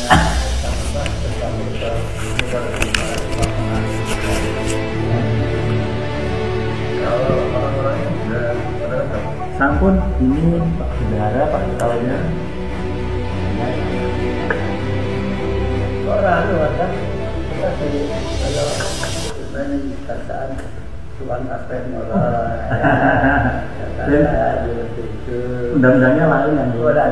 Kalau orang-orangnya sudah ada kan? Sampun ini Pak Bendahara, Pak Kepalanya. Orang lu kan kita jadi kalau ini kataan tuan aspek orang Undang-undangnya lain yang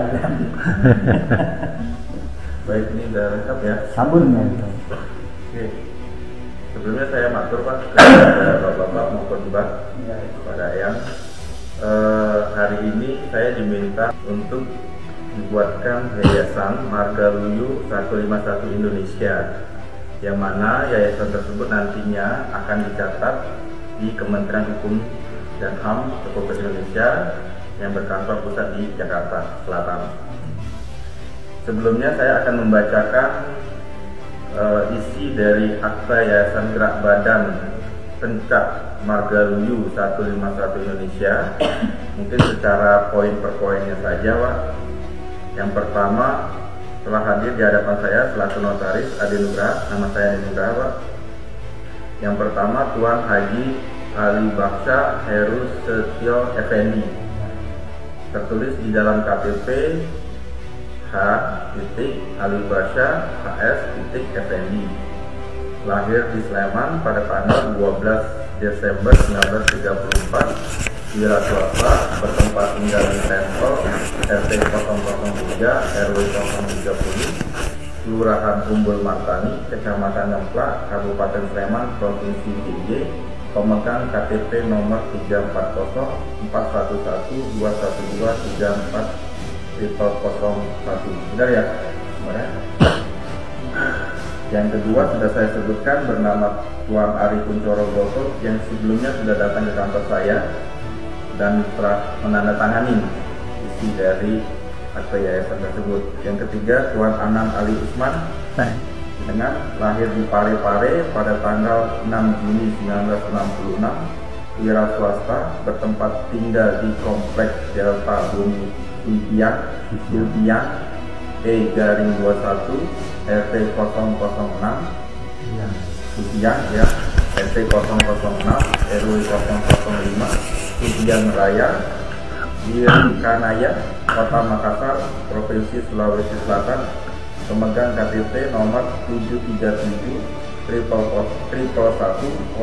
Baik, ini udah lengkap ya. Sampun ya. Oke. Sebelumnya saya matur Pak kepada Bapak maupun Mbak kepada Eyang. Hari ini saya diminta untuk dibuatkan Yayasan Margaluyu 151 Indonesia, yang mana yayasan tersebut nantinya akan dicatat di Kementerian Hukum dan HAM Republik Indonesia yang berkantor pusat di Jakarta Selatan. Sebelumnya saya akan membacakan isi dari akta Yayasan Gerak Badan Pencak Margaluyu 151 Indonesia, mungkin secara poin per poinnya saja Pak. Yang pertama, telah hadir di hadapan saya selaku notaris Adi Nugraha, nama saya Adi Nugraha Pak. Yang pertama, Tuan Haji Ali Baksha Heru Setio Effendi, tertulis di dalam KTP H. Ali Baksha HS Effendi, lahir di Sleman pada tanggal 12 Desember 1934, wira swasta, bertempat tinggal di Tempel RT 003 RW 030, Kelurahan Umbul Martani, Kecamatan Ngemplak, Kabupaten Sleman, Provinsi DIY, pemegang KTP nomor 340 411 212 34 001. Benar ya? Benar. Yang kedua sudah saya sebutkan, bernama Tuan Ari Kuncoro Goto, yang sebelumnya sudah datang ke kantor saya dan telah menandatangani isi dari akta yayasan tersebut. Yang ketiga, Tuan Anam Ali Usman, dengan lahir di Parepare pada tanggal 6 Juni 1966, wira swasta, bertempat tinggal di Kompleks Delta Bumi Impian E-21 RT 006 Sudiang ya, RT 006 RW 005 Sudiang Raya, Kanaya, Kota Makassar, Provinsi Sulawesi Selatan, pemegang KTP nomor 737 111 060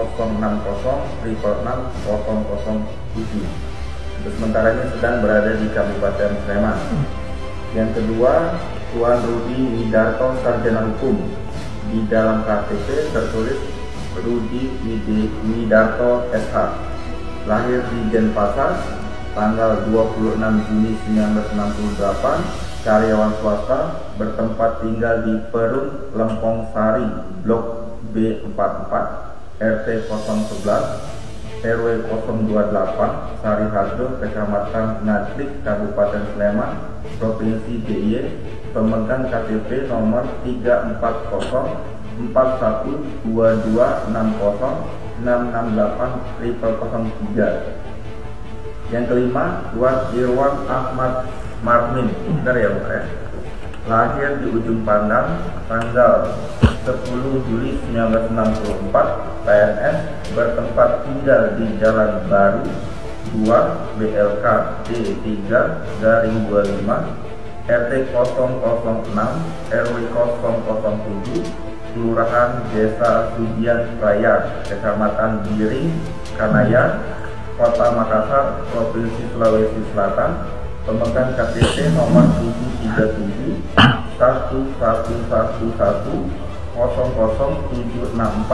007. Untuk sementara ini sedang berada di Kabupaten Sleman. Yang kedua, Tuan Rudi Widarto Sarjana Hukum, di dalam KTP tertulis Rudi Widarto SH, lahir di Denpasar tanggal 26 Juni 1968, karyawan swasta, bertempat tinggal di Perun Lempong Sari, Blok B44 RT 011 RW 028 Sari Harjo, Kecamatan Ngadlik, Kabupaten Sleman, Provinsi DIY, pemegang KTP nomor 340 412260 668 003. Yang kelima, Tuan Irwan Ahmad Marmin, benar ya Pak ya? Lahir di Ujung Pandang tanggal 10 Juli 1964, PNS, bertempat tinggal di Jalan Baru 2 BLK D3-25 RT 006 RW 007, Kelurahan Desa Sudian Raya, Kecamatan Biring, Kanaya, Kota Makassar, Provinsi Sulawesi Selatan, pemegang KTP nomor 737 1111 00764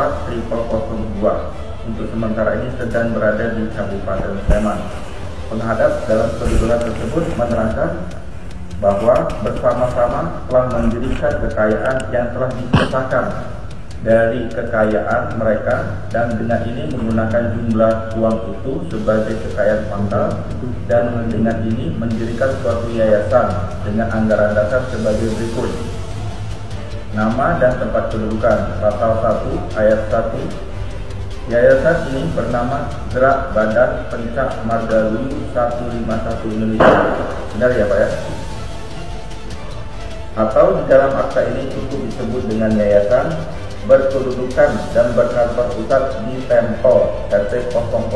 002. Untuk sementara ini sedang berada di Kabupaten Sleman. Penghadap dalam kedudukan tersebut menerangkan bahwa bersama-sama telah mendirikan kekayaan yang telah dipecahkan dari kekayaan mereka, dan dengan ini menggunakan jumlah uang itu sebagai kekayaan pangkal, dan dengan ini mendirikan suatu yayasan dengan anggaran dasar sebagai berikut. Nama dan tempat kedudukan. Pasal 1 ayat 1. Yayasan ini bernama Gerak Badan Pencak Margaluyu 151 Indonesia. Benar ya Pak ya? atau di dalam akta ini cukup disebut dengan yayasan, berkedudukan dan berkantor pusat di Tempel RT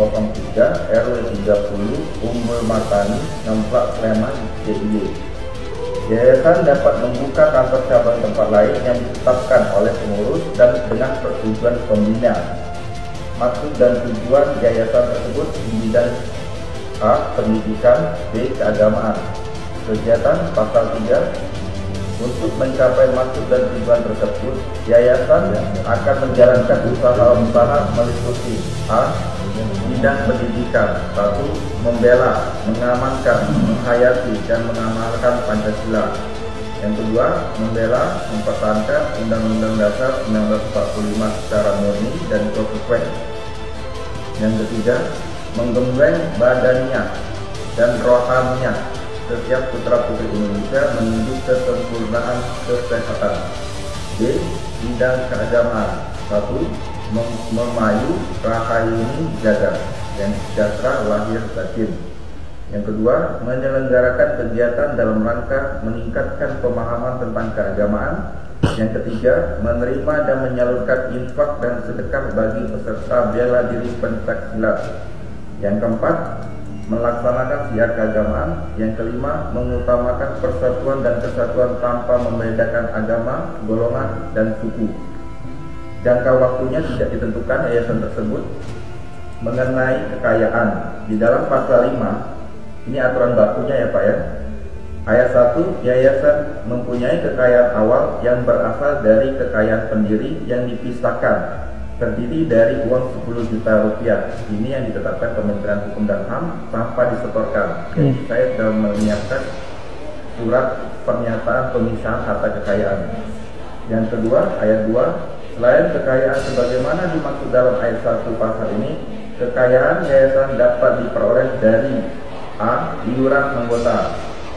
003 RW 30 Umbul Matani, Ngemplak, Sleman, DIY. Yayasan dapat membuka kantor cabang tempat lain yang ditetapkan oleh pengurus dan dengan persetujuan pembina. Maksud dan tujuan yayasan tersebut di bidang A. Pendidikan, B. Keagamaan. Kegiatan pasal 3. Untuk mencapai maksud dan tujuan tersebut, yayasan akan menjalankan usaha-usaha meliputi A. Bidang pendidikan. 1. Membela, mengamankan, menghayati dan mengamalkan Pancasila. Yang kedua, membela, mempertahankan Undang-Undang Dasar 1945 secara murni dan konsekuen. Yang ketiga, menggembleng badannya dan rohaninya setiap putra-putri Indonesia menuju kesempurnaan kesehatan. B. Bidang keagamaan. 1. Memayu, rahayuni, jaga dan sejahtera lahir batin. Yang kedua, menyelenggarakan kegiatan dalam rangka meningkatkan pemahaman tentang keagamaan. Yang ketiga, menerima dan menyalurkan infak dan sedekah bagi peserta bela diri pencaksilat. Yang keempat, melaksanakan syiar keagamaan. Yang kelima, mengutamakan persatuan dan kesatuan tanpa membedakan agama, golongan, dan suku. Jangka waktunya tidak ditentukan yayasan tersebut. Mengenai kekayaan, di dalam pasal 5, ini aturan bakunya ya Pak ya. Ayat 1, yayasan mempunyai kekayaan awal yang berasal dari kekayaan pendiri yang dipisahkan, terdiri dari uang 10 juta rupiah. Ini yang ditetapkan Kementerian Hukum dan HAM tanpa disetorkan. Jadi saya sudah menyiapkan surat pernyataan pemisahan harta kekayaan. Yang kedua, ayat 2, selain kekayaan sebagaimana dimaksud dalam ayat 1 pasal ini, kekayaan yayasan dapat diperoleh dari A. Iuran anggota,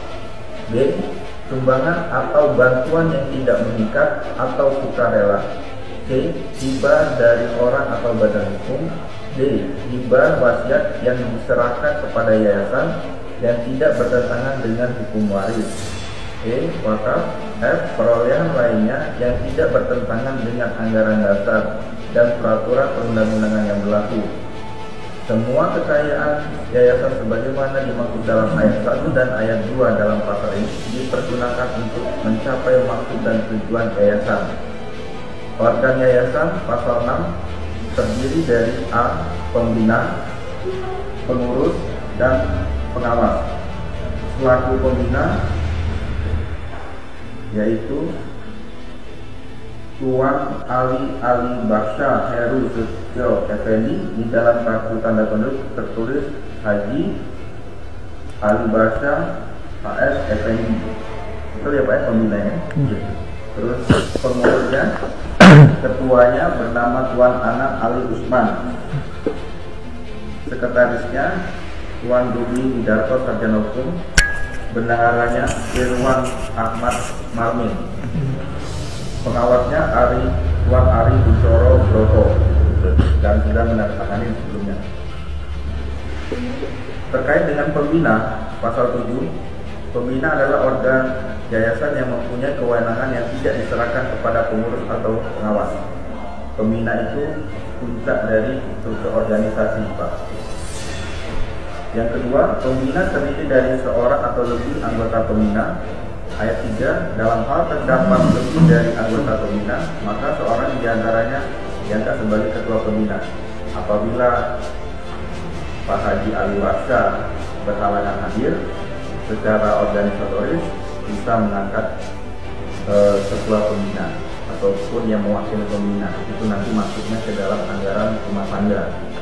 B. Sumbangan atau bantuan yang tidak mengikat atau sukarela, C. Hibah dari orang atau badan hukum, D. Hibah wasiat yang diserahkan kepada yayasan yang tidak bertentangan dengan hukum waris, E. Wakaf, F. Perolehan lainnya yang tidak bertentangan dengan anggaran dasar dan peraturan perundang-undangan yang berlaku. Semua kekayaan yayasan sebagaimana dimaksud dalam ayat 1 dan ayat 2 dalam pasal ini dipergunakan untuk mencapai maksud dan tujuan yayasan. Organ yayasan pasal 6 terdiri dari A. Pembina, pengurus, dan pengawas. Selaku pembina yaitu Tuan Ali Baksha Heru Setio Effendi. Di dalam kartu tanda penduduk tertulis Haji Ali Baksha AS Effendi. Betul ya Pak ya pembinanya? Terus pengurusnya, ketuanya bernama Tuan Anang Ali Usman. Sekretarisnya Tuan Rudi Widarto Sarjana Hukum. Bendaharanya Irwan Ahmad Marmin. Pengawasnya Tuan Ari Bucoro Broto, dan sudah menandatangani sebelumnya. Terkait dengan pembina, pasal 7, pembina adalah organ yayasan yang mempunyai kewenangan yang tidak diserahkan kepada pengurus atau pengawas. Pembina itu puncak dari struktur organisasi, Pak. Yang kedua, pembina terdiri dari seorang atau lebih anggota pembina. Ayat 3, dalam hal terdapat lebih dari anggota pembina, maka seorang diantaranya diangkat sebagai ketua pembina. Apabila Pak Haji Ali Baksha berhalangan hadir, secara organisatoris bisa mengangkat ketua pembina ataupun yang mewakili pembina. Itu nanti masuknya ke dalam anggaran rumah tangga.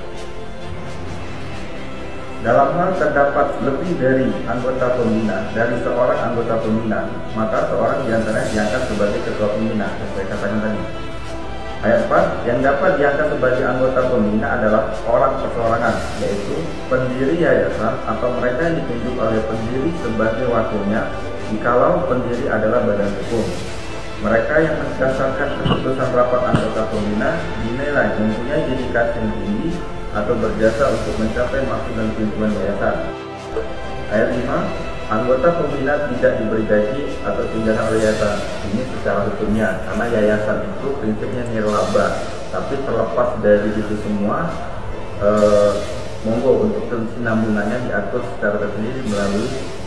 Dalam hal terdapat lebih dari anggota pembina, dari seorang anggota pembina, maka seorang diantaranya diangkat sebagai ketua pembina, yang saya katakan tadi. Ayat 4, yang dapat diangkat sebagai anggota pembina adalah orang perseorangan, yaitu pendiri yayasan atau mereka yang ditunjuk oleh pendiri sebagai wakilnya, jikalau pendiri adalah badan hukum. Mereka yang berdasarkan keputusan rapat anggota pembina dinilai mempunyai dedikasi yang tinggi atau berjasa untuk mencapai maksud dan tujuan yayasan. Ayat 5, Anggota pembina tidak diberi gaji atau tunjangan oleh yayasan. Ini secara hukumnya, karena yayasan itu prinsipnya nirlaba. Tapi terlepas dari itu semua, monggo untuk kesinambungannya diatur secara tersendiri melalui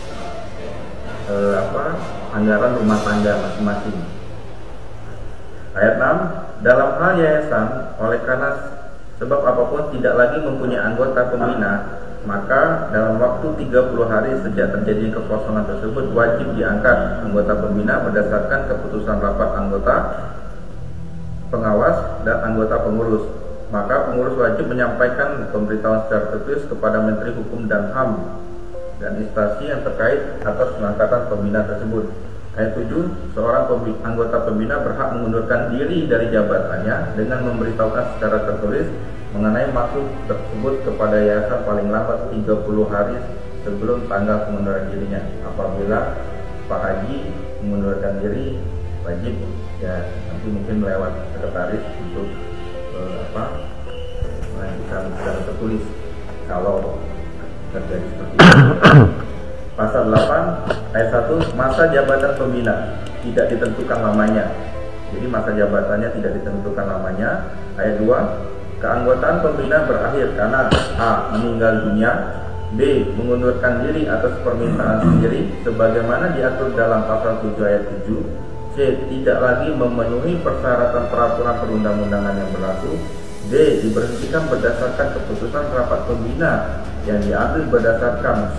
anggaran rumah tangga masing-masing. Ayat 6, dalam hal yayasan oleh karena sebab apapun tidak lagi mempunyai anggota pembina, maka dalam waktu 30 hari sejak terjadinya kekosongan tersebut wajib diangkat anggota pembina berdasarkan keputusan rapat anggota pengawas dan anggota pengurus. Maka pengurus wajib menyampaikan pemberitahuan secara tertulis kepada Menteri Hukum dan HAM dan instansi yang terkait atas pengangkatan pembina tersebut. Ayat 7, seorang anggota pembina berhak mengundurkan diri dari jabatannya dengan memberitahukan secara tertulis mengenai maksud tersebut kepada yayasan paling lambat 30 hari sebelum tanggal pengunduran dirinya. Apabila Pak Haji mengundurkan diri, wajib ya nanti mungkin lewat sekretaris untuk mengajukan secara tertulis kalau terjadi seperti itu. Pasal 8 ayat 1, masa jabatan pembina tidak ditentukan lamanya. Jadi masa jabatannya tidak ditentukan lamanya. Ayat 2, keanggotaan pembina berakhir karena A. meninggal dunia, B. mengundurkan diri atas permintaan sendiri sebagaimana diatur dalam pasal 7 ayat 7, C. tidak lagi memenuhi persyaratan peraturan perundang-undangan yang berlaku, D. diberhentikan berdasarkan keputusan rapat pembina yang diambil berdasarkan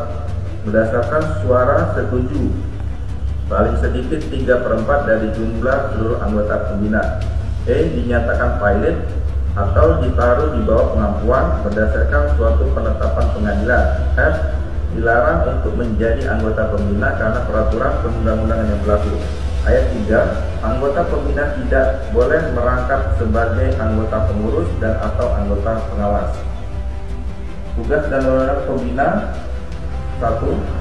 suara setuju paling sedikit 3/4 dari jumlah seluruh anggota pembina. E. dinyatakan pilot atau ditaruh di bawah pengampuan berdasarkan suatu penetapan pengadilan. F. dilarang untuk menjadi anggota pembina karena peraturan perundang-undangan yang berlaku. Ayat 3, anggota pembina tidak boleh merangkap sebagai anggota pengurus dan atau anggota pengawas. Tugas dan wewenang pembina: 1.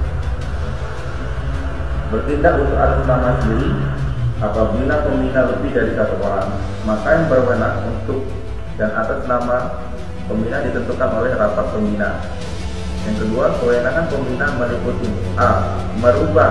bertindak untuk atas nama sendiri. Apabila pembina lebih dari 1 orang, maka yang berwenang untuk dan atas nama pembina ditentukan oleh rapat pembina. Yang kedua, kewenangan pembina meliputi A. merubah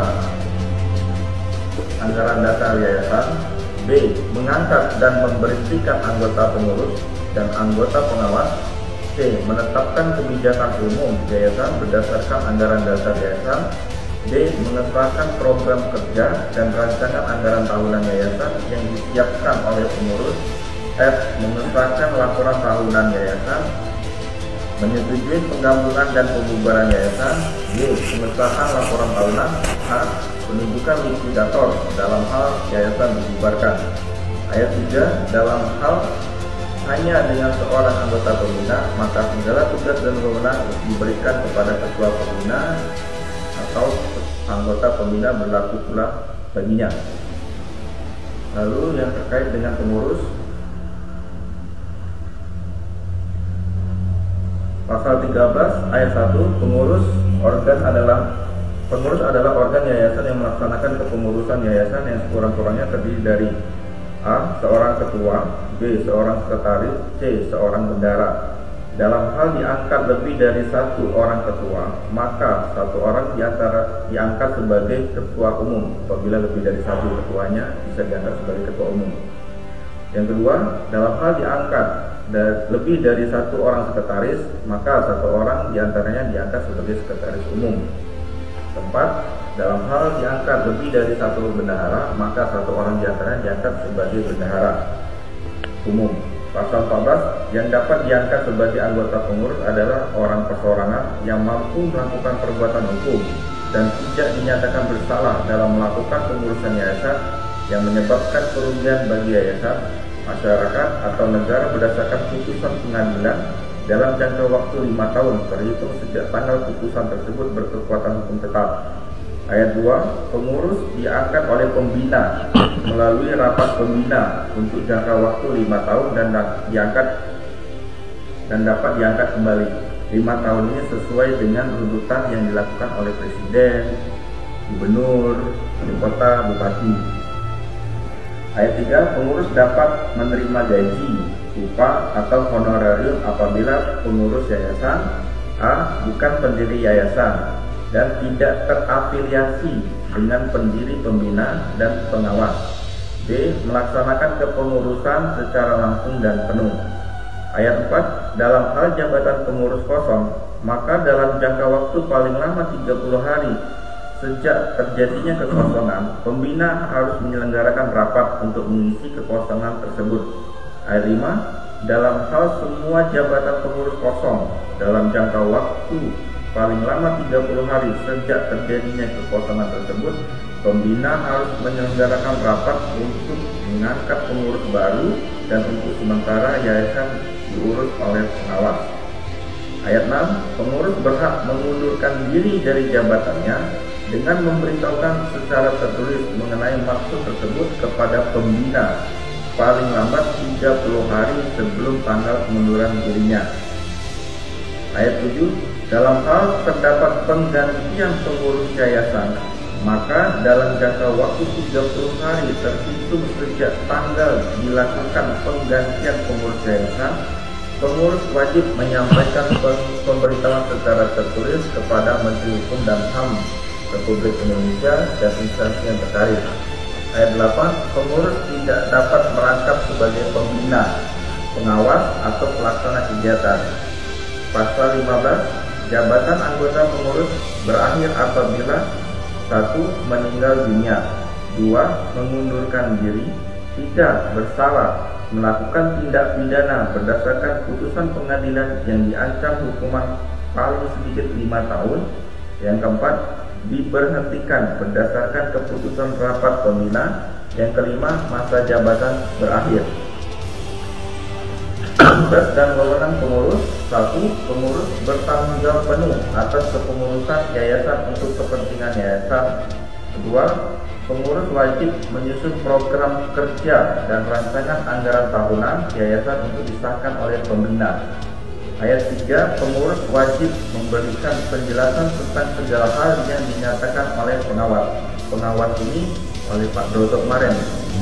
anggaran dasar yayasan, B. mengangkat dan memberhentikan anggota pengurus dan anggota pengawas, C. menetapkan kebijakan umum yayasan berdasarkan anggaran dasar yayasan, D. mengesahkan program kerja dan rancangan anggaran tahunan yayasan yang disiapkan oleh pengurus, F. mengesahkan laporan tahunan yayasan, menyetujui penggabungan dan pembubaran yayasan, Y. pengesahan laporan tahunan, H. penunjukan likuidator dalam hal yayasan dibubarkan. Ayat 3, dalam hal hanya dengan seorang anggota pembina, maka segala tugas dan wewenang diberikan kepada ketua pembina atau anggota pembina berlaku pula baginya. Lalu yang terkait dengan pengurus, pasal 13 ayat 1, pengurus adalah organ yayasan yang melaksanakan kepengurusan yayasan yang sekurang-kurangnya terdiri dari A. seorang ketua, B. seorang sekretaris, C. seorang bendara. Dalam hal diangkat lebih dari 1 orang ketua, maka 1 orang diangkat sebagai ketua umum. Apabila lebih dari 1 ketuanya, bisa diangkat sebagai ketua umum. Yang kedua, dalam hal diangkat lebih dari 1 orang sekretaris, maka 1 orang diantaranya diangkat sebagai sekretaris umum. Keempat, dalam hal diangkat lebih dari 1 bendahara, maka 1 orang diantaranya diangkat sebagai bendahara umum. Pasal 14, yang dapat diangkat sebagai anggota pengurus adalah orang perseorangan yang mampu melakukan perbuatan hukum dan tidak dinyatakan bersalah dalam melakukan pengurusan yayasan yang menyebabkan kerugian bagi yayasan, masyarakat, atau negara berdasarkan putusan pengadilan dalam jangka waktu 5 tahun terhitung sejak tanggal putusan tersebut berkekuatan hukum tetap. Ayat 2, pengurus diangkat oleh pembina melalui rapat pembina untuk jangka waktu 5 tahun dan dapat diangkat kembali. 5 tahun ini sesuai dengan runtutan yang dilakukan oleh presiden, gubernur, wali kota, bupati. Ayat 3, pengurus dapat menerima gaji, upah atau honorarium apabila pengurus yayasan A. bukan pendiri yayasan, dan tidak terafiliasi dengan pendiri, pembina, dan pengawas. D. Melaksanakan kepengurusan secara langsung dan penuh. Ayat 4. Dalam hal jabatan pengurus kosong, maka dalam jangka waktu paling lama 30 hari sejak terjadinya kekosongan, pembina harus menyelenggarakan rapat untuk mengisi kekosongan tersebut. Ayat 5. Dalam hal semua jabatan pengurus kosong dalam jangka waktu paling lama 30 hari sejak terjadinya kekosongan tersebut, pembina harus menyelenggarakan rapat untuk mengangkat pengurus baru dan untuk sementara yayasan diurus oleh pengawas. Ayat 6. Pengurus berhak mengundurkan diri dari jabatannya dengan memberitahukan secara tertulis mengenai maksud tersebut kepada pembina paling lambat 30 hari sebelum tanggal pengunduran dirinya. Ayat 7. Dalam hal terdapat penggantian pengurus yayasan, maka dalam jangka waktu 30 hari terhitung sejak tanggal dilakukan penggantian pengurus yayasan, pengurus wajib menyampaikan pemberitahuan secara tertulis kepada Menteri Hukum dan HAM Republik Indonesia dan instansi yang terkait. Ayat 8. Pengurus tidak dapat merangkap sebagai pembina, pengawas, atau pelaksana kegiatan. Pasal 15. Jabatan anggota pengurus berakhir apabila 1. Meninggal dunia, 2. Mengundurkan diri, 3. Bersalah, melakukan tindak pidana berdasarkan putusan pengadilan yang diancam hukuman paling sedikit 5 tahun. Yang keempat, diberhentikan berdasarkan keputusan rapat pembina. Yang kelima, masa jabatan berakhir. Tugas dan wewenang pengurus. 1. Pengurus bertanggung jawab penuh atas kepengurusan yayasan untuk kepentingan yayasan. 2. Pengurus wajib menyusun program kerja dan rancangan anggaran tahunan yayasan untuk disahkan oleh pembina. Ayat 3. Pengurus wajib memberikan penjelasan tentang segala hal yang dinyatakan oleh pengawas. Pengawas ini oleh Pak Broto kemarin.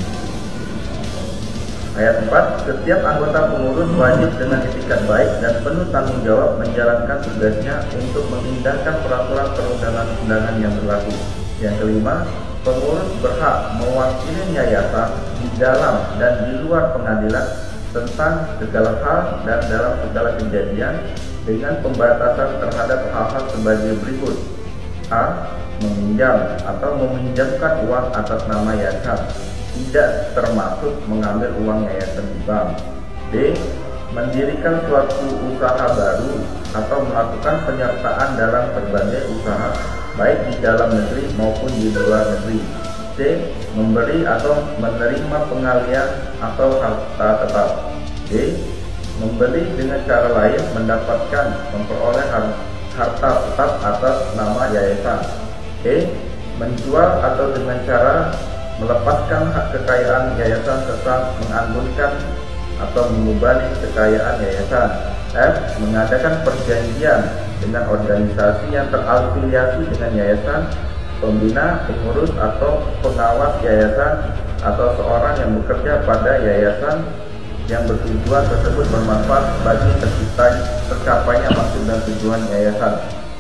Ayat 4. Setiap anggota pengurus wajib dengan etikat baik dan penuh tanggung jawab menjalankan tugasnya untuk mengindahkan peraturan perundangan-undangan yang berlaku. Yang kelima, pengurus berhak mewakili yayasan di dalam dan di luar pengadilan tentang segala hal dan dalam segala kejadian dengan pembatasan terhadap hal-hal sebagai berikut. A. Meminjam atau meminjamkan uang atas nama yayasan, tidak termasuk mengambil uang yayasan di bank. B. Mendirikan suatu usaha baru atau melakukan penyertaan dalam berbagai usaha baik di dalam negeri maupun di luar negeri. C. Memberi atau menerima pengalian atau harta tetap. D. Membeli dengan cara lain mendapatkan memperoleh harta tetap atas nama yayasan. E. Menjual atau dengan cara melepaskan hak kekayaan yayasan serta mengagunkan atau mengubah kekayaan yayasan. F. Mengadakan perjanjian dengan organisasi yang terafiliasi dengan yayasan, pembina, pengurus, atau pengawas yayasan, atau seorang yang bekerja pada yayasan yang bertujuan tersebut bermanfaat bagi tercapainya maksud dan tujuan yayasan.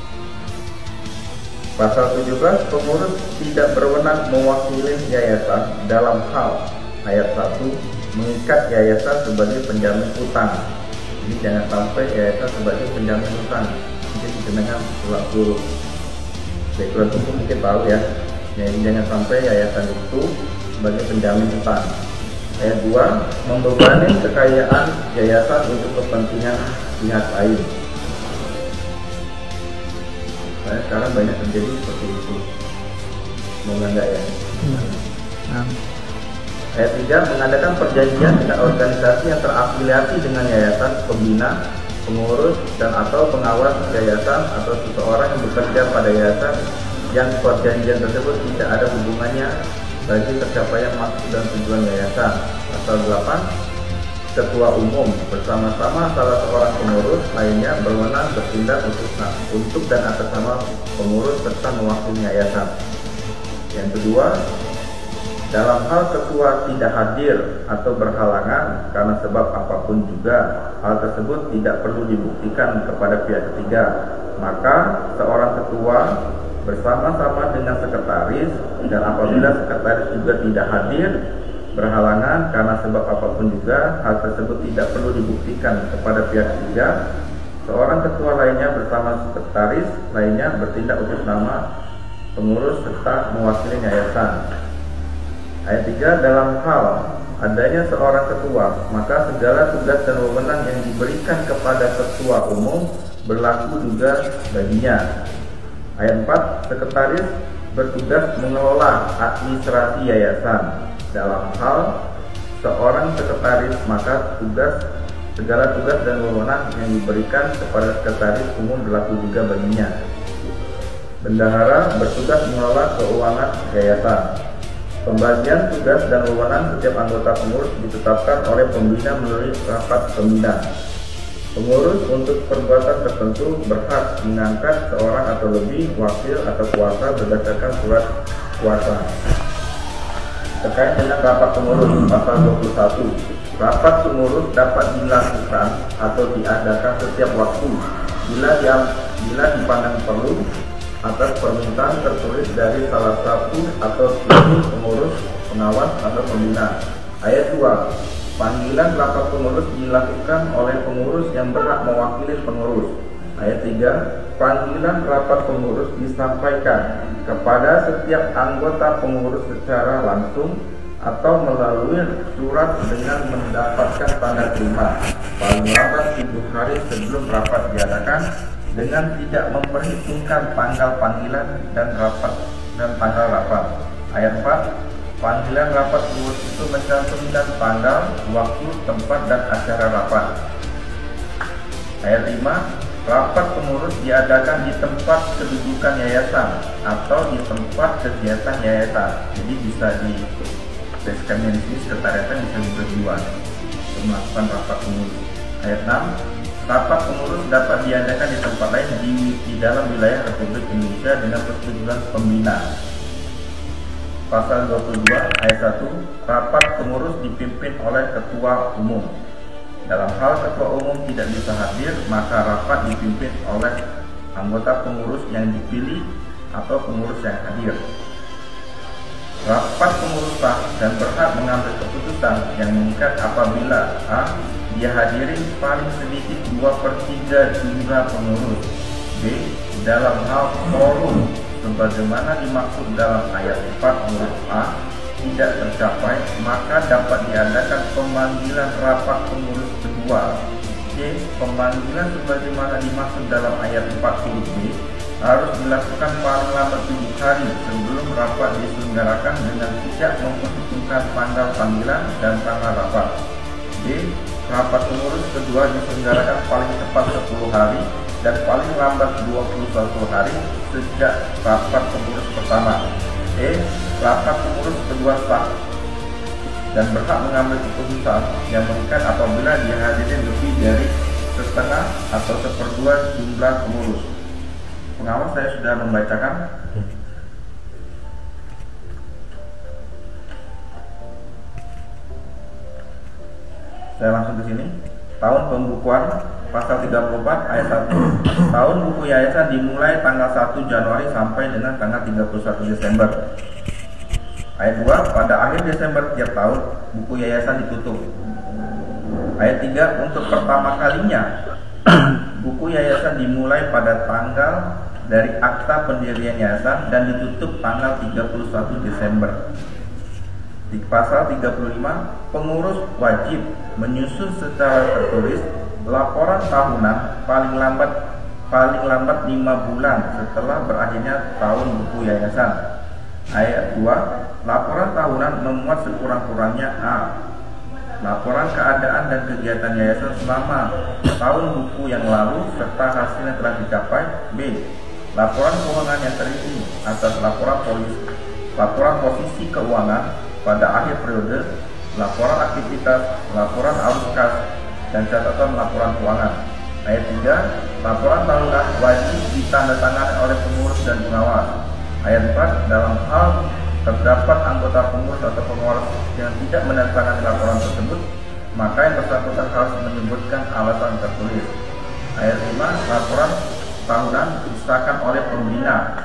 Pasal 17. Pengurus tidak berwenang mewakili yayasan dalam hal ayat 1 mengikat yayasan sebagai penjamin utang. Jadi jangan sampai yayasan sebagai penjamin utang. Mungkin dikenal selaku background hukum mungkin tahu ya. Jadi jangan sampai yayasan itu sebagai penjamin utang. Ayat 2. Membebani kekayaan yayasan untuk kepentingan pihak lain. Sekarang banyak terjadi seperti itu. Semoga enggak ya. Ayat 3. Mengadakan perjanjian dengan organisasi yang terafiliasi dengan yayasan, pembina, pengurus, dan atau pengawas yayasan atau seseorang yang bekerja pada yayasan yang perjanjian tersebut tidak ada hubungannya bagi tercapaian maksud dan tujuan yayasan. Pasal 8. Ketua umum bersama-sama salah seorang pengurus lainnya berwenang bertindak untuk dan atas nama pengurus serta mewakili yayasan. Yang kedua, dalam hal ketua tidak hadir atau berhalangan karena sebab apapun juga, hal tersebut tidak perlu dibuktikan kepada pihak ketiga. Maka seorang ketua bersama-sama dengan sekretaris, dan apabila sekretaris juga tidak hadir berhalangan karena sebab apapun juga, hal tersebut tidak perlu dibuktikan kepada pihak ketiga. Seorang ketua lainnya bersama sekretaris lainnya bertindak atas nama pengurus serta mewakili yayasan. Ayat 3, dalam hal adanya seorang ketua, maka segala tugas dan wewenang yang diberikan kepada ketua umum berlaku juga baginya. Ayat 4, sekretaris bertugas mengelola administrasi yayasan. Dalam hal seorang sekretaris, maka segala tugas dan wewenang yang diberikan kepada sekretaris umum berlaku juga baginya. Bendahara bertugas mengelola keuangan yayasan. Pembagian tugas dan wewenang setiap anggota pengurus ditetapkan oleh pembina melalui rapat pembina. Pengurus untuk perbuatan tertentu berhak mengangkat seorang atau lebih wakil atau kuasa berdasarkan surat kuasa. Terkait dengan rapat pengurus, pasal 21, rapat pengurus dapat dilakukan atau diadakan setiap waktu bila dipandang perlu atas permintaan tertulis dari salah satu atau lebih pengurus, pengawas atau pembina. Ayat 2, panggilan rapat pengurus dilakukan oleh pengurus yang berhak mewakili pengurus. Ayat 3, panggilan rapat pengurus disampaikan kepada setiap anggota pengurus secara langsung atau melalui surat dengan mendapatkan tanda terima paling lambat 7 hari sebelum rapat diadakan, dengan tidak memperhitungkan tanggal panggilan dan tanggal rapat. Ayat 4, panggilan rapat pengurus itu mencantumkan tanggal, waktu, tempat, dan acara rapat. Ayat 5, rapat pengurus diadakan di tempat kedudukan yayasan atau di tempat kegiatan yayasan. Jadi bisa di basecamp di sini, sekretariatnya bisa bertujuan untuk melakukan rapat pengurus. Ayat 6, rapat pengurus dapat diadakan di tempat lain di dalam wilayah Republik Indonesia dengan persetujuan pembina. Pasal 22 ayat 1, rapat pengurus dipimpin oleh ketua umum. Dalam hal ketua umum tidak bisa hadir, maka rapat dipimpin oleh anggota pengurus yang dipilih atau pengurus yang hadir. Rapat pengurus sah dan berhak mengambil keputusan yang mengikat apabila a. dia hadiri paling sedikit 2/3 jumlah pengurus. B. Dalam hal quorum sebagaimana dimaksud dalam ayat 4 huruf A tidak tercapai, maka dapat diadakan pemanggilan rapat pengurus kedua. C. Pemanggilan sebagaimana dimaksud dalam ayat 4 huruf B harus dilakukan paling lambat 7 hari sebelum rapat diselenggarakan dengan tidak memperhitungkan tanggal panggilan dan tanggal rapat. D. Rapat pengurus kedua diselenggarakan paling cepat 10 hari dan paling lambat 21 hari sejak rapat pengurus pertama. E. Rapat pengurus kedua sah dan berhak mengambil keputusan yang mengikat apabila dihadiri lebih dari setengah atau 1/2 jumlah pengurus. Pengawas, saya sudah membacakan. Saya langsung ke sini. Tahun pembukuan pasal 34 ayat 1. Tahun buku yayasan dimulai tanggal 1 Januari sampai dengan tanggal 31 Desember. Ayat 2, pada akhir Desember tiap tahun buku yayasan ditutup. Ayat 3, untuk pertama kalinya buku yayasan dimulai pada tanggal dari akta pendirian yayasan dan ditutup tanggal 31 Desember. Di pasal 35, pengurus wajib menyusun secara tertulis laporan tahunan paling lambat 5 bulan setelah berakhirnya tahun buku yayasan. Ayat 2, laporan tahunan memuat sekurang-kurangnya A. Laporan keadaan dan kegiatan yayasan selama tahun buku yang lalu serta hasil yang telah dicapai. B. Laporan keuangan yang terisi atas laporan posisi keuangan pada akhir periode, laporan aktivitas, laporan arus kas, dan catatan laporan keuangan. Ayat 3, laporan tahunan wajib ditandatangani oleh pengurus dan pengawas. Ayat 4, dalam hal terdapat anggota pengurus atau pengawas yang tidak menandatangani laporan tersebut, maka yang bersangkutan harus menyebutkan alasan tertulis. Ayat 5, laporan tahunan disahkan oleh pembina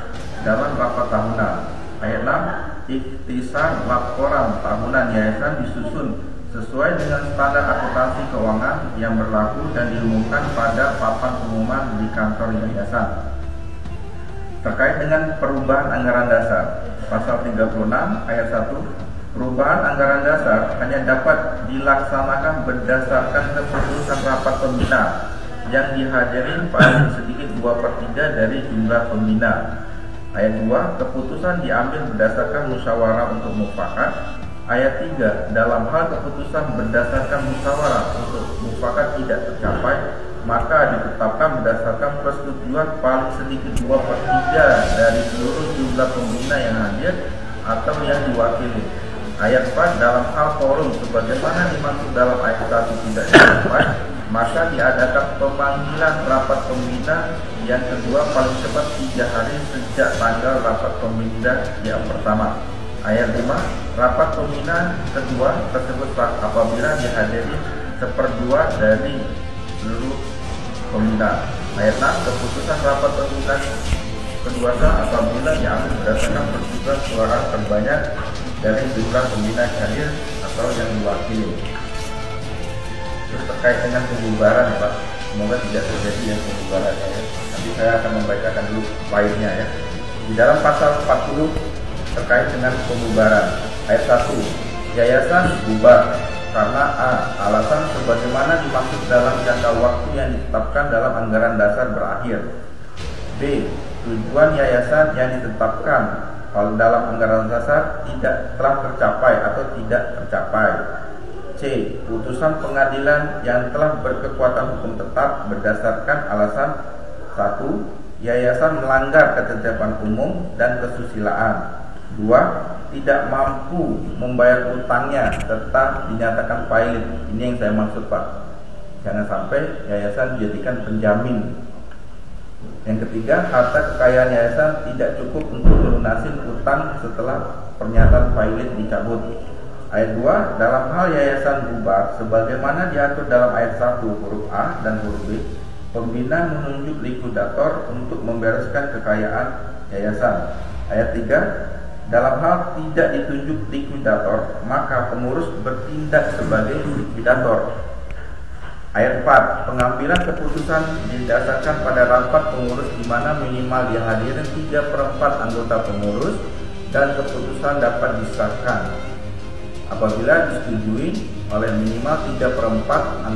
dalam rapat tahunan. Ayat 6, ikhtisar laporan tahunan yayasan disusun sesuai dengan standar akuntansi keuangan yang berlaku dan diumumkan pada papan pengumuman di kantor yayasan. Terkait dengan perubahan anggaran dasar, pasal 36 ayat 1, perubahan anggaran dasar hanya dapat dilaksanakan berdasarkan keputusan rapat pembina yang dihadiri paling sedikit 2/3 dari jumlah pembina. Ayat 2, keputusan diambil berdasarkan musyawarah untuk mufakat. Ayat 3, dalam hal keputusan berdasarkan musyawarah untuk mufakat tidak tercapai, maka ditetapkan berdasarkan persetujuan paling sedikit 2/3 dari seluruh jumlah pembina yang hadir atau yang diwakili. Ayat 4, dalam hal quorum sebagaimana dimaksud dalam ayat 1 tidak dicapai, maka diadakan pemanggilan rapat pembina yang kedua paling cepat 3 hari sejak tanggal rapat pembina yang pertama. Ayat 5, rapat pembina kedua tersebut apabila dihadiri 1/2 dari seluruh pembina. Ayat 6, keputusan rapat pembina kedua apabila diambil berdasarkan persetujuan suara terbanyak dari jumlah pembina yang hadir atau yang diwakili. Terus terkait dengan pembubaran ya Pak, semoga tidak terjadi yang pembubaran ya. Nanti saya akan membacakan dulu poinnya ya. Di dalam pasal 40 terkait dengan pembubaran, ayat 1, yayasan bubar karena A, alasan sebagaimana dimaksud dalam jangka waktu yang ditetapkan dalam anggaran dasar berakhir. B, tujuan yayasan yang ditetapkan kalau dalam anggaran dasar tidak telah tercapai atau tidak tercapai. C, putusan pengadilan yang telah berkekuatan hukum tetap berdasarkan alasan 1, yayasan melanggar ketertiban umum dan kesusilaan. 2, tidak mampu membayar utangnya serta dinyatakan pailit. Ini yang saya maksud Pak. Jangan sampai yayasan dijadikan penjamin. Yang ketiga, harta kekayaan yayasan tidak cukup untuk melunasi utang setelah pernyataan pailit dicabut. Ayat 2, dalam hal yayasan bubar sebagaimana diatur dalam ayat 1 huruf A dan huruf B, pembina menunjuk likuidator untuk membereskan kekayaan yayasan. Ayat 3, dalam hal tidak ditunjuk likuidator, maka pengurus bertindak sebagai likuidator. Ayat 4, pengambilan keputusan didasarkan pada rapat pengurus di mana minimal dihadiri 3/4 anggota pengurus dan keputusan dapat disahkan apabila disetujui oleh minimal 3/4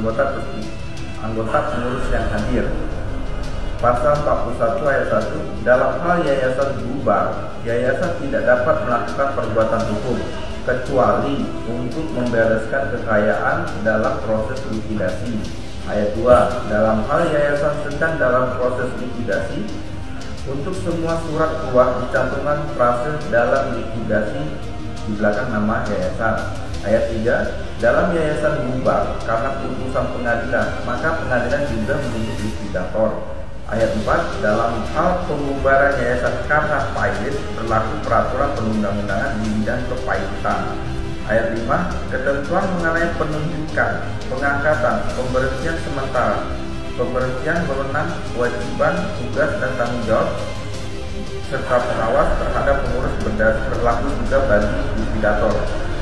anggota pengurus yang hadir. Pasal 41 ayat 1, dalam hal yayasan bubar, yayasan tidak dapat melakukan perbuatan hukum kecuali untuk membereskan kekayaan dalam proses likuidasi. Ayat 2, dalam hal yayasan sedang dalam proses likuidasi, untuk semua surat keluar dicantumkan frase dalam likuidasi di belakang nama yayasan. Ayat 3, dalam yayasan bubar karena putusan pengadilan, maka pengadilan juga menunjuk likuidator. Ayat 4, dalam hal pembubaran yayasan karena pailit berlaku peraturan perundang-undangan di bidang kepailitan. Ayat 5, ketentuan mengenai penunjukan, pengangkatan, pemberhentian sementara, pemberhentian wewenang, kewajiban, tugas dan tanggung jawab serta pengawas terhadap pengurus berlaku juga bagi likuidator.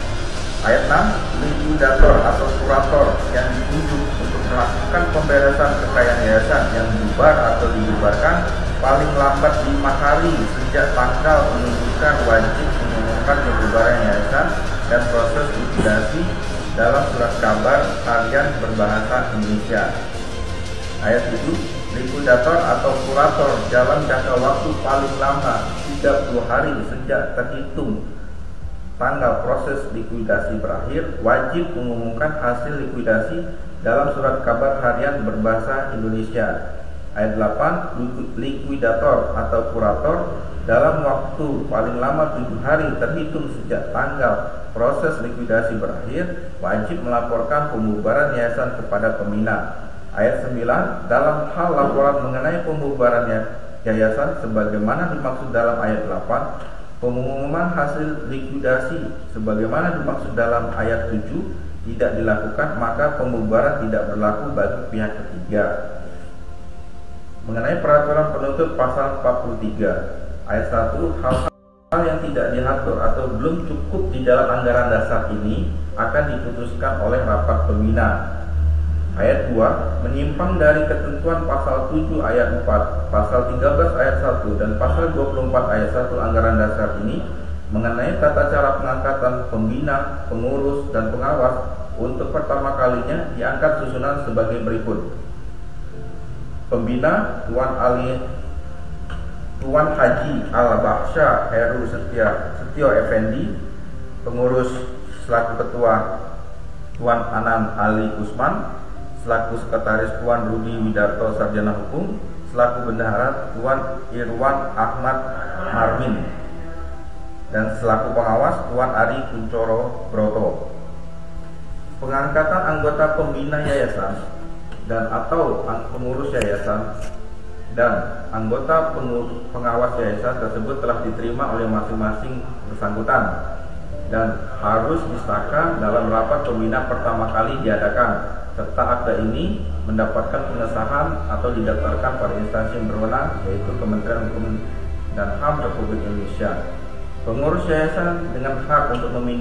Ayat 6, likuidator atau kurator yang ditunjuk untuk melakukan pemberesan kekayaan yayasan yang bubar atau dibubarkan paling lambat 5 hari sejak tanggal penunjukan wajib mengumumkan pembubaran yayasan dan proses likuidasi dalam surat kabar harian berbahasa Indonesia. Ayat 7, likuidator atau kurator dalam jangka waktu paling lama 30 hari sejak terhitung tanggal proses likuidasi berakhir wajib mengumumkan hasil likuidasi dalam surat kabar harian berbahasa Indonesia. Ayat 8, likuidator atau kurator dalam waktu paling lama 7 hari terhitung sejak tanggal proses likuidasi berakhir wajib melaporkan pembubaran yayasan kepada pembina. Ayat 9, dalam hal laporan mengenai pembubaran yayasan sebagaimana dimaksud dalam ayat 8, pengumuman hasil likuidasi sebagaimana dimaksud dalam ayat 7 tidak dilakukan, maka pembubaran tidak berlaku bagi pihak ketiga. Mengenai peraturan penuntut pasal 43 Ayat 1, hal-hal yang tidak diatur atau belum cukup di dalam anggaran dasar ini akan diputuskan oleh rapat pembina. Ayat 2, menyimpang dari ketentuan pasal 7 ayat 4, pasal 13 ayat 1, dan pasal 24 ayat 1 anggaran dasar ini mengenai tata cara pengangkatan pembina, pengurus, dan pengawas untuk pertama kalinya diangkat susunan sebagai berikut. Pembina Tuan Haji Al-Baksha Heru Setio Effendi. Pengurus selaku ketua Tuan Anan Ali Usman. Selaku sekretaris Tuan Rudi Widarto Sarjana Hukum. Selaku bendahara Tuan Irwan Ahmad Marmin. Dan selaku pengawas Tuan Ari Kuncoro Broto. Pengangkatan anggota pembina yayasan dan atau pengurus yayasan dan anggota pengawas yayasan tersebut telah diterima oleh masing-masing bersangkutan dan harus disahkan dalam rapat pembina pertama kali diadakan, serta akta ini mendapatkan pengesahan atau didaftarkan pada instansi yang berwenang, yaitu Kementerian Hukum dan HAM Republik Indonesia. Pengurus yayasan dengan hak untuk memilih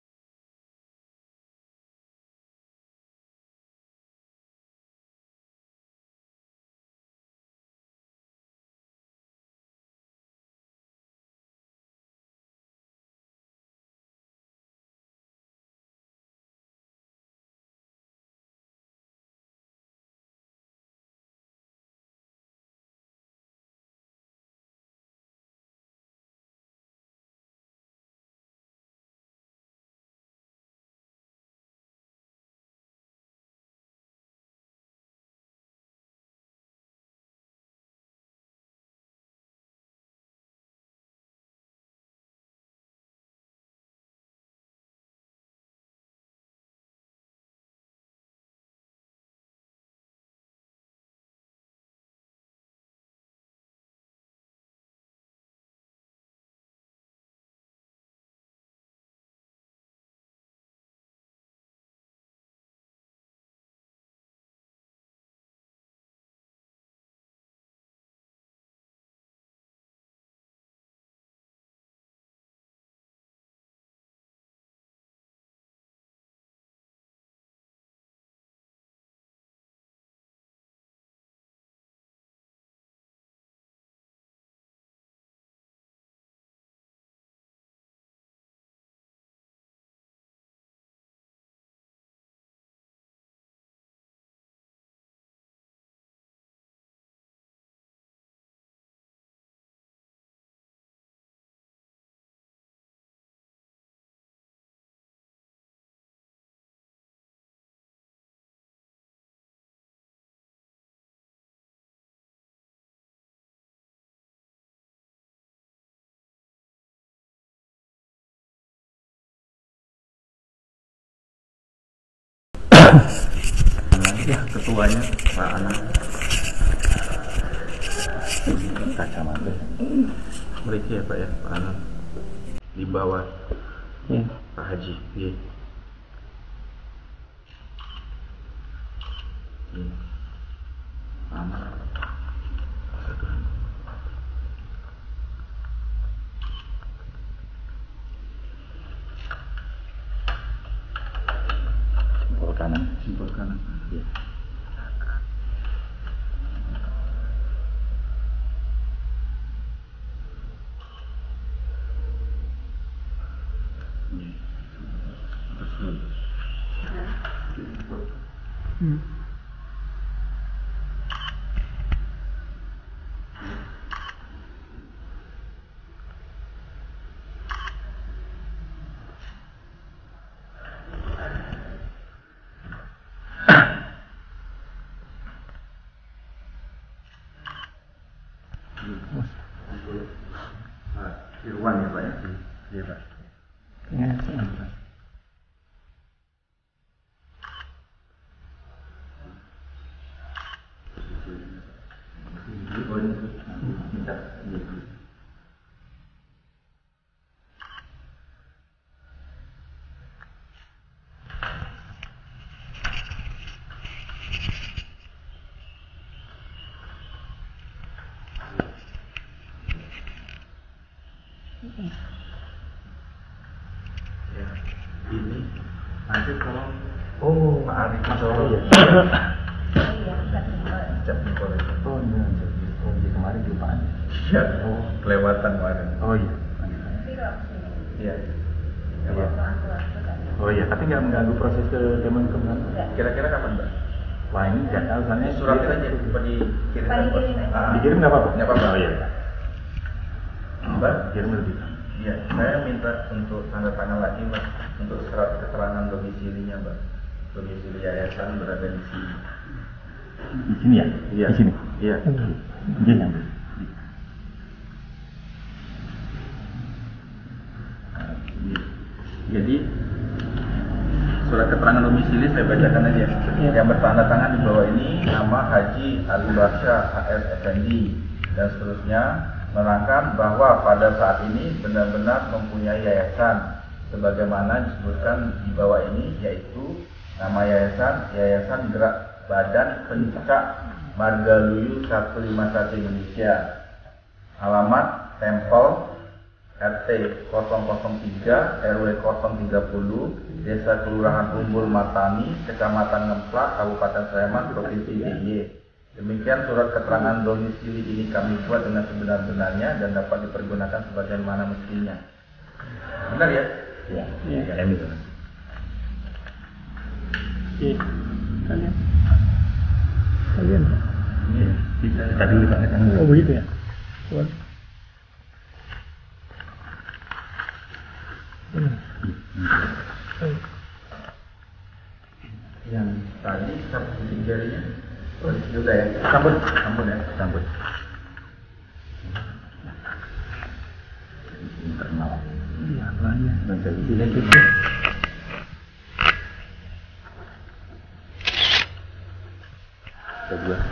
ya ketuanya Pak Anan. Kacamata. Mereka ya Pak ya, Pak Anan. Di bawah Ya. Pak Haji. Iya. Aman. Simpul kanan. Simpul kanan. Ya. Irwan ya Pak ya? Iya Pak. Ya. Ya, ini nanti tolong Pak Ari Oh iya. Cap Nipol itu. Oh iya. Oh iya, kemarin kelupaan. Ya, kelewatan kemarin. Oh iya. Iya. Iya. Oh iya, tapi nggak mengganggu proses ke Kemenkumham. Kira-kira kapan, Mbak? Wah ini nggak tahu, soalnya Suratnya aja, apa dikirimkan? dikirim nggak apa-apa? Nggak apa-apa. Oh iya. Mbak? Kirim lebih. Iya, saya minta untuk tanda tangan lagi, Mbak, untuk surat keterangan domisilinya, Mbak. Domisili yayasan berada di sini. Di sini ya? Iya. Di sini. Iya. Iya yang. Jadi surat keterangan domisili saya bacakan aja. Yang bertanda tangan di bawah ini nama Haji Ali Basyah HS Effendi dan seterusnya, menerangkan bahwa pada saat ini benar-benar mempunyai yayasan sebagaimana disebutkan di bawah ini, yaitu nama Yayasan Gerak Badan Pencak Margaluyu 151 Indonesia. Alamat Tempel RT 003 RW 030 Desa Kelurahan Umbul Matani, Kecamatan Ngemplak, Kabupaten Sleman, Provinsi DIY. Demikian surat keterangan domisili ini kami buat dengan sebenar-benarnya dan dapat dipergunakan sebagaimana mestinya. Benar ya? Iya. Iya. Ini. Iya. Kalian. Kalian. Ini bisa Tadi Pak Kang. Oh begitu ya. Buat. yang tadi satu titik jarinya. Oh, sudah ya. Sambut ya. Sambut. Internal. Iya, banyak. Dan dari Tidak sini. cukup. Kedua.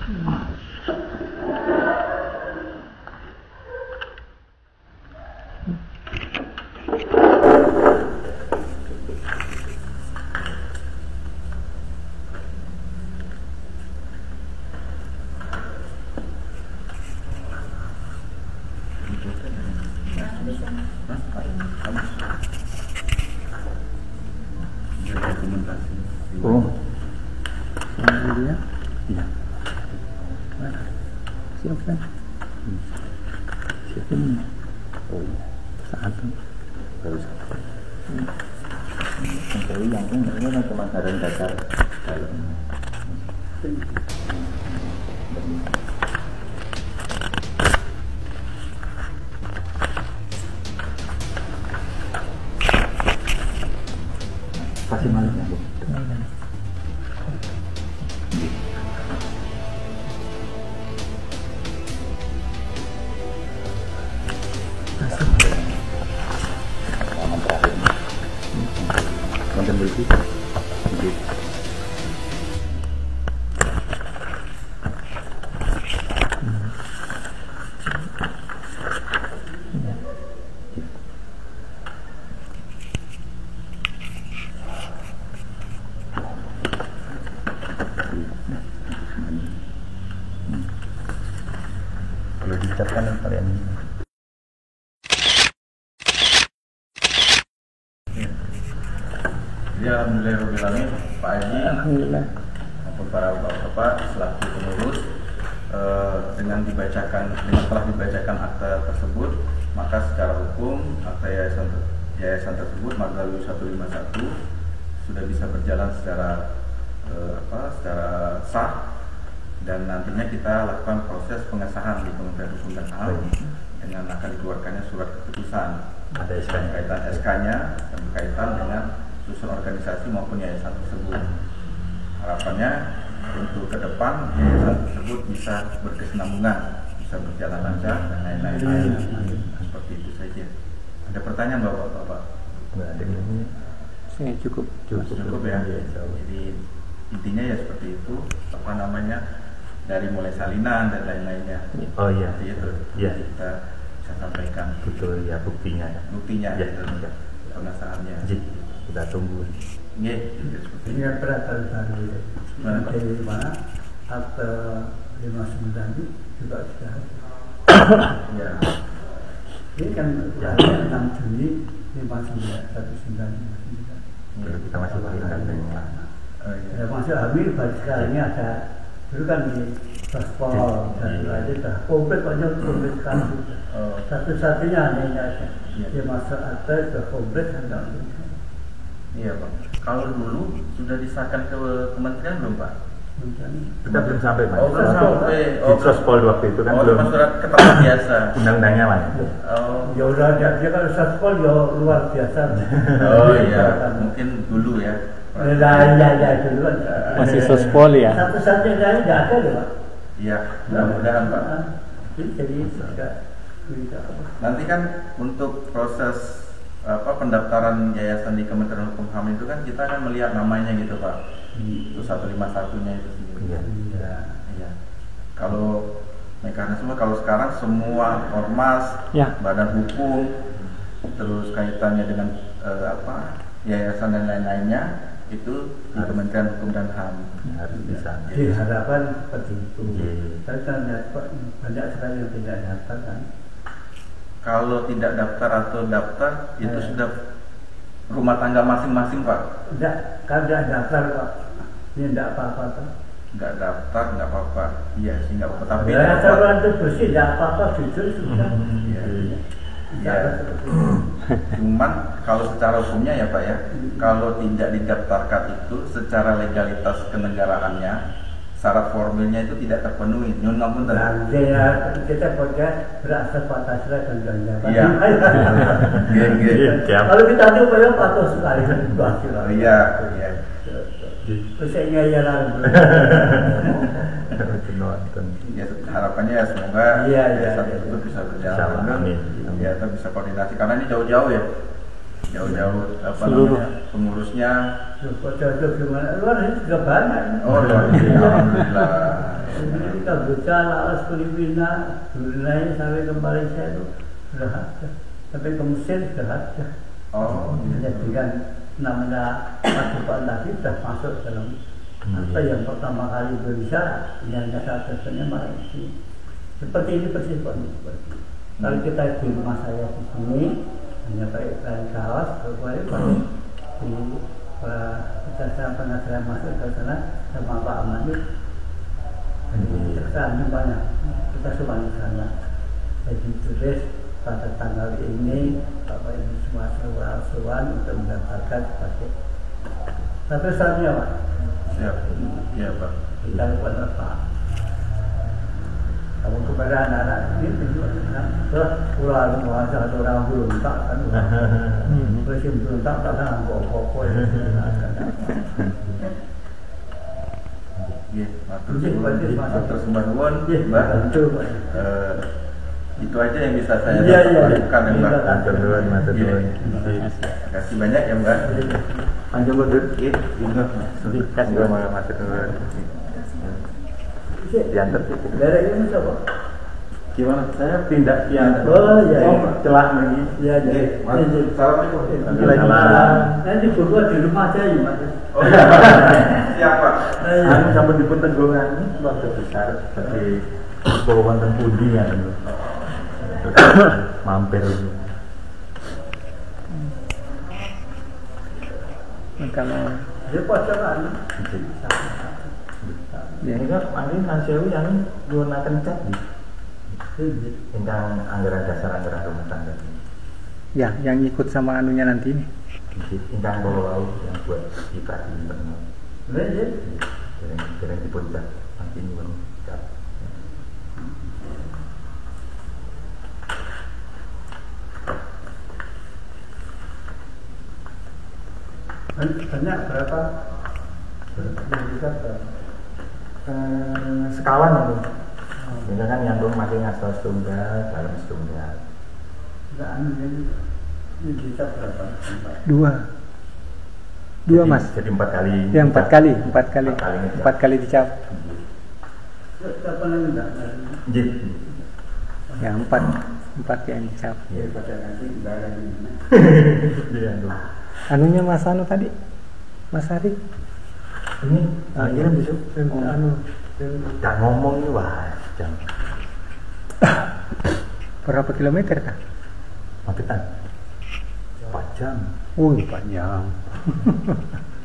Oh. Yang dia. Iya. Siapkan. Siapkan. Oh iya. Satu. Baru satu. Dari yang ini kan pemakaran dasar dalam. Kasih malamnya Bu. Tangan terakhir. Konten berikut. Kalau diucapkan kalian. Jadi alhamdulillahirobbilalamin, Pak Haji Alhamdulillah. maupun para bapak-bapak selaku pengurus dengan telah dibacakan akta tersebut, maka secara hukum akta yayasan tersebut Margaluyu 151 sudah bisa berjalan secara sah, dan nantinya kita lakukan proses pengesahan di Kementerian Hukum dan HAM dengan akan dikeluarkannya surat keputusan Ada SK-nya. berkaitan SK-nya dan berkaitan dengan susun organisasi maupun yayasan tersebut. Harapannya untuk ke depan yayasan tersebut bisa berkesinambungan, bisa berjalan lancar dan lain-lain. Seperti itu saja. Ada pertanyaan bapak-bapak? Nggak ada ini. Saya cukup. Cukup ya. Jadi intinya ya seperti itu. Dari mulai salinan dan lain-lainnya. Oh iya. Seperti itu. Iya. Kita bisa sampaikan Betul ya buktinya. buktinya, Ya. gitu, pengesahannya. Jadi kita tunggu. Iya, seperti Ini itu. kan perasaan dari Mana, Pak? dari mana akte 59 juga sudah. Ya. Ini kan ukurannya 6 Juni 1959. Dulu kita masih tinggal. Ya, masuk hamil baru sekarang ini ada dulu kan di paspor dan lain sudah komplit banyak komplit sekali. Satu-satunya anehnya aja dia masuk atas sudah komplit dan Iya Pak. Kalau dulu sudah disahkan ke kementerian belum Pak? Kita belum sampai Mas. Oh, belum sampai. Di Sospol waktu itu kan Oh, belum. cuma surat keterangan biasa. Undang-undangnya Mas. Oh, ya udah dia kan paspor ya luar biasa. oh iya, mungkin dulu ya. Ya dulu kan. Masih sospol ya. Satu-satunya dari nggak ada loh Pak. Iya, mudah-mudahan Pak. Jadi tidak bisa. Nanti kan untuk proses pendaftaran yayasan di Kementerian Hukum HAM itu kan kita akan melihat namanya gitu Pak. Itu 151-nya itu sendiri. Iya. Iya. Kalau mekanisme kalau sekarang semua ormas, Ya. badan hukum, terus kaitannya dengan yayasan dan lain-lainnya itu di Kementerian Hukum dan HAM. Harus bisa. Diharapkan seperti itu. Iya. Tapi kan banyak sekali yang tidak daftar kan. Kalau tidak daftar atau daftar itu sudah rumah tangga masing-masing Pak. Tidak, kan tidak daftar Pak. Ini tidak apa-apa Pak. Nggak daftar nggak apa-apa. Iya sih nggak apa-apa. Tapi Ya, dapat. kalau itu bersih tidak apa-apa, jujur sudah. Iya. Tidak ada seperti itu. Cuman kalau secara hukumnya ya Pak ya, kalau tidak didaftarkan itu secara legalitas kenegaraannya syarat formilnya itu tidak terpenuhi. Nyun ngapunten. Dan dia kita pakai berasal Pancasila dan Undang-Undang. Iya. Iya. Kalau kita tuh pakai patuh sekali kan Pancasila. Oh, iya. Iya. Pesenya ya lah. Nonton. Ya, harapannya ya semoga Iya, yayasan iya, tersebut iya. bisa Bisa, berjalan. amin. Ya, kita bisa koordinasi karena ini jauh-jauh ya. Jauh-jauh Seluruh. namanya pengurusnya. Cocok gimana? Luar ini juga banyak. Oh, luar biasa. Alhamdulillah. Ini Kamboja, Laos, Filipina, Brunei sampai ke Malaysia itu sudah ada. Sampai ke Mesir sudah ada. Oh, Hanya dengan namanya Paduan tadi sudah masuk dalam apa yang pertama kali Indonesia yang dasar-dasarnya Malaysia. Seperti ini persis Pak. Kalau kita di rumah saya di sini hanya pakai kain kaos, kemudian di jasa pengajaran masuk ke sana sama Pak Ahmad itu kesan banyak kita semua di sana. Jadi tulis pada tanggal ini Bapak Ibu semua seruan untuk mendaftarkan sebagai satu saatnya Pak. siap. Iya, Pak. Kita kepada Pak. Kamu kepada anak-anak ini terus pulang bahasa satu orang belum tak kan. Presiden belum tak kan kok. Iya, matur sembah nuwun, Mbak. Itu aja yang bisa saya lakukan ya, Mbak. Matur nuwun, matur nuwun. Terima kasih banyak ya, Mbak. Panjang mundur. Iya, Kasih matur nuwun. Diantar sih. Daerah ini siapa? Gimana? Saya tindak yang Oh iya. celah lagi. Iya iya. Assalamualaikum. Waalaikumsalam. Nanti berdua di rumah aja ya Mas. Oh iya, siap Pak. Anu sampun dipun tenggongan keluarga besar seperti bawa wonten pundi ya. Mampir. Kalau Dia pacaran. Ya ini kan mari Nansewu yang gunakan cat tentang anggaran dasar anggaran rumah tangga. ya yang ikut sama anunya nanti nih. Tentang bawa yang buat kita internal. Iya. Keren di puncak nanti nyuwun cat. Banyak berapa? Yang bisa berapa? Sekawan itu. Ini kan nyambung masing asal setunggal, dalam setunggal. Enggak anu ini bisa berapa? Dua Jadi- Mas. Jadi 4 kali. Ya empat kali ngecap. 4 kali dicap. Siapa lagi enggak? Jid. Ya empat yang dicap. Iya. Pada nanti barang ini. Iya, tuh. Anunya Mas Anu tadi, Mas Ari. Ini akhirnya besok Anu tak ngomong nih wah jam Berapa kilometer kah? Magetan 4 jam. Wih, 4 jam.